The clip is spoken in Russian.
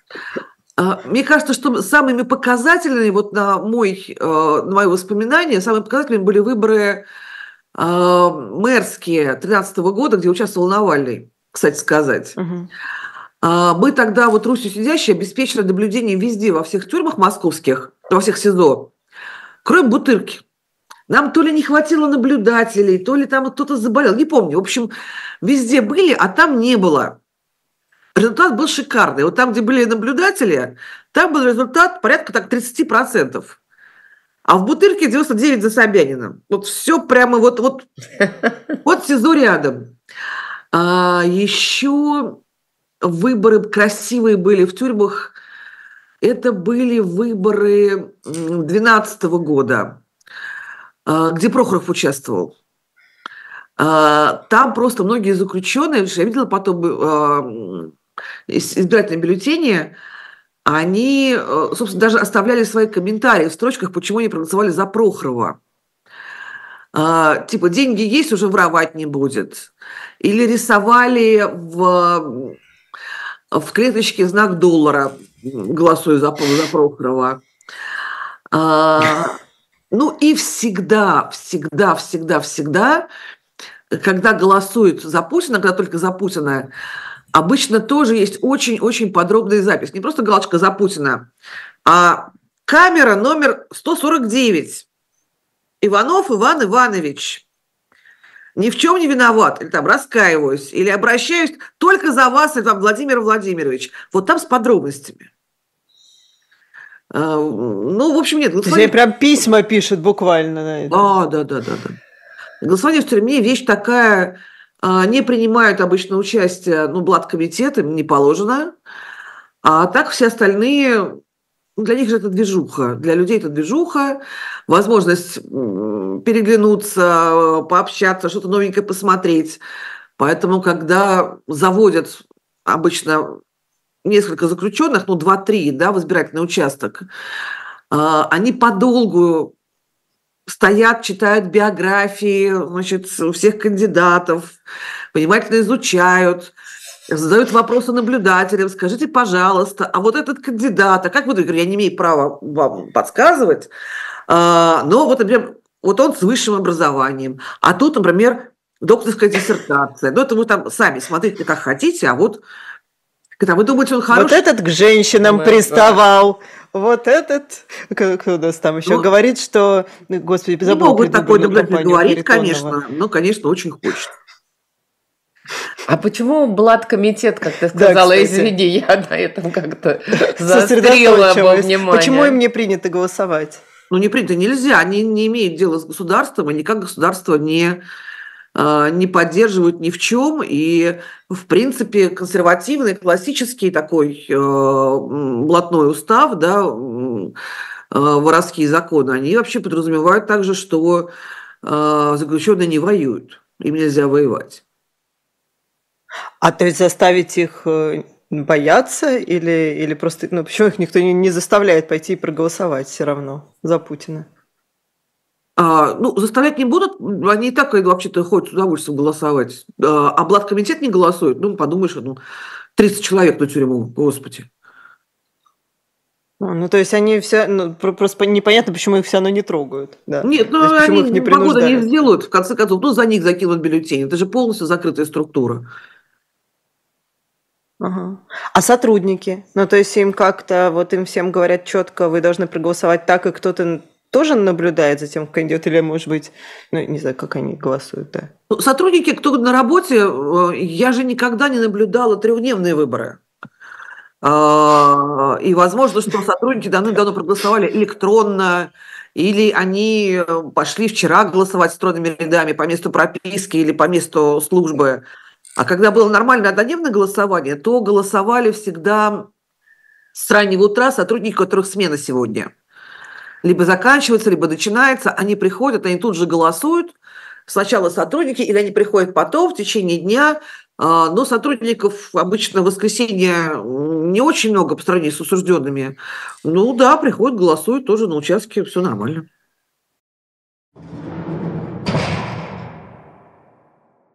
Мне кажется, что самыми показательными, вот на мои воспоминания, самыми показательными были выборы мэрские 2013 года, где участвовал Навальный, кстати сказать. Мгм. Мы тогда, вот Русью сидящие, обеспечили наблюдение везде, во всех тюрьмах московских, во всех СИЗО, кроме Бутырки. Нам то ли не хватило наблюдателей, то ли там кто-то заболел, не помню. В общем, везде были, а там не было. Результат был шикарный. Вот там, где были наблюдатели, там был результат порядка так 30%. А в Бутырке 99 за Собяниным. Вот все прямо вот СИЗО рядом. Еще выборы красивые были в тюрьмах. Это были выборы 2012 года, где Прохоров участвовал. Там просто многие заключенные, я видела потом избирательные бюллетени, они, собственно, даже оставляли свои комментарии в строчках, почему они проголосовали за Прохорова. Типа, деньги есть, уже воровать не будет. Или рисовали в клеточке знак доллара, голосуя за Прохорова. Ну и всегда, когда голосуют за Путина, когда только за Путина, обычно тоже есть очень-очень подробная запись. Не просто галочка за Путина, а камера номер 149. Иванов Иван Иванович. Ни в чем не виноват, или там раскаиваюсь, или обращаюсь только за вас, или там Владимир Владимирович. Вот там с подробностями. Ну, в общем, нет. То есть они прям письма пишут буквально на это. Да. Голосование в тюрьме вещь такая, не принимают обычно участие, блаткомитеты, не положено. А так все остальные, для них же это движуха, для людей это движуха, возможность переглянуться, пообщаться, что-то новенькое посмотреть. Поэтому, когда заводят обычно несколько заключенных, 2-3, да, в избирательный участок, они подолгу стоят, читают биографии, значит, всех кандидатов, внимательно изучают, задают вопросы наблюдателям, скажите, пожалуйста, а вот этот кандидат, а как вы думаете, я не имею права вам подсказывать, но вот, например, вот он с высшим образованием, а тут, например, докторская диссертация. Ну, это вы там сами смотрите, как хотите, а вот когда вы думаете, он хороший... Вот этот к женщинам приставал, вот этот, кто у нас там еще говорит, что, господи, забыл. Не могут такой наблюдатель говорить, конечно, но, конечно, очень хочет. А почему Блаткомитет, как ты сказала, да, извини, я на этом как-то заострила внимание. Почему им не принято голосовать? Не принято, нельзя, они не имеют дела с государством, и никак государство не поддерживают ни в чем. И, в принципе, консервативный, классический такой блатной устав, да, воровские законы, они вообще подразумевают также, что заключенные не воюют, им нельзя воевать. А то есть заставить их бояться или просто... почему их никто не заставляет пойти и проголосовать все равно за Путина? Заставлять не будут, они и так вообще-то ходят с удовольствием голосовать. А Блаткомитет не голосует, подумаешь, 30 человек на тюрьму, господи. То есть они все, просто непонятно, почему их все равно не трогают. Да. Нет, они их не погода не сделают, в конце концов, за них закинут бюллетень. Это же полностью закрытая структура. Ага. А сотрудники? То есть им как-то, им всем говорят четко, вы должны проголосовать так, и кто-то тоже наблюдает за тем, как они идет, или, может быть, не знаю, как они голосуют, да? Сотрудники, кто на работе, я же никогда не наблюдала трехдневные выборы. И возможно, что сотрудники давно проголосовали электронно, или они пошли вчера голосовать стройными рядами по месту прописки или по месту службы. А когда было нормальное однодневное голосование, то голосовали всегда с раннего утра сотрудники, у которых смена сегодня. Либо заканчивается, либо начинается, они приходят, они тут же голосуют. Сначала сотрудники, или они приходят потом, в течение дня. Но сотрудников обычно в воскресенье не очень много по сравнению с осужденными. Приходят, голосуют тоже на участке, все нормально.